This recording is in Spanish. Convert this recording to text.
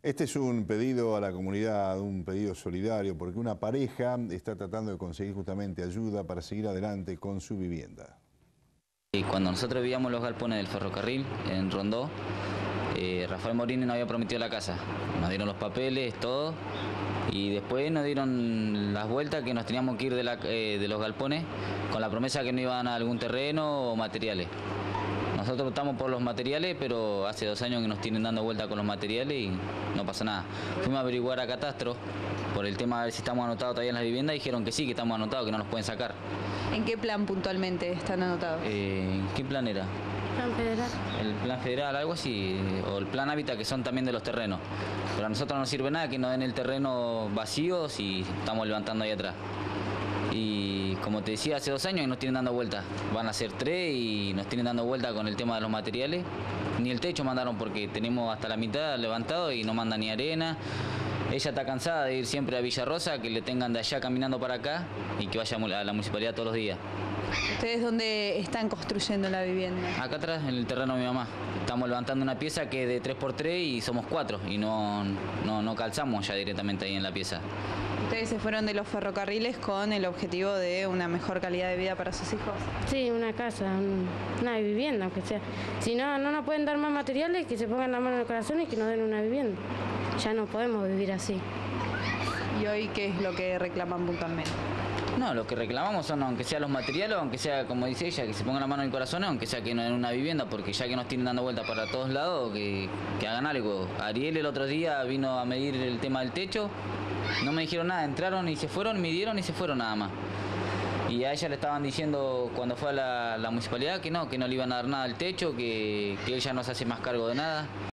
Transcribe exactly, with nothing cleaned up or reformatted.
Este es un pedido a la comunidad, un pedido solidario, porque una pareja está tratando de conseguir justamente ayuda para seguir adelante con su vivienda. Y cuando nosotros vivíamos en los galpones del ferrocarril, en Rondó, eh, Rafael Morini nos había prometido la casa. Nos dieron los papeles, todo, y después nos dieron las vueltas que nos teníamos que ir de, la, eh, de los galpones con la promesa que no iban a algún terreno o materiales. Nosotros estamos por los materiales, pero hace dos años que nos tienen dando vuelta con los materiales y no pasa nada. Fuimos a averiguar a Catastro por el tema de ver si estamos anotados todavía en las viviendas y dijeron que sí, que estamos anotados, que no nos pueden sacar. ¿En qué plan puntualmente están anotados? Eh, ¿Qué plan era? Plan federal. El plan federal, algo así, o el plan hábitat, que son también de los terrenos. Pero a nosotros no nos sirve nada que nos den el terreno vacío si estamos levantando ahí atrás. Y como te decía, hace dos años que nos tienen dando vueltas. Van a ser tres y nos tienen dando vueltas con el tema de los materiales. Ni el techo mandaron porque tenemos hasta la mitad levantado y no mandan ni arena. Ella está cansada de ir siempre a Villa Rosa, que le tengan de allá caminando para acá y que vaya a la municipalidad todos los días. ¿Ustedes dónde están construyendo la vivienda? Acá atrás, en el terreno de mi mamá. Estamos levantando una pieza que es de tres por tres y somos cuatro y no, no, no calzamos ya directamente ahí en la pieza. ¿Ustedes se fueron de los ferrocarriles con el objetivo de una mejor calidad de vida para sus hijos? Sí, una casa, un- una vivienda, aunque sea. Si no, no nos pueden dar más materiales, que se pongan la mano en el corazón y que nos den una vivienda. Ya no podemos vivir así. ¿Y hoy qué es lo que reclaman puntualmente? No, lo que reclamamos son, aunque sea los materiales, aunque sea, como dice ella, que se pongan la mano en el corazón, aunque sea que no den una vivienda, porque ya que nos tienen dando vueltas para todos lados, que, que hagan algo. Ariel el otro día vino a medir el tema del techo, no me dijeron nada, entraron y se fueron, midieron y se fueron nada más. Y a ella le estaban diciendo cuando fue a la, la municipalidad que no, que no le iban a dar nada al techo, que, que ella no se hace más cargo de nada.